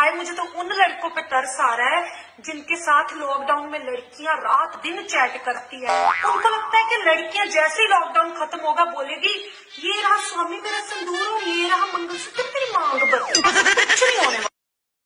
हाय मुझे तो उन लड़कों पे तरस आ रहा है जिनके साथ लॉकडाउन में लड़कियां रात दिन चैट करती है। उनको लगता है कि लड़कियां जैसे ही लॉकडाउन खत्म होगा बोलेगी ये रहा स्वामी मेरा सिंदूर और ये रहा मंगलसूत्र,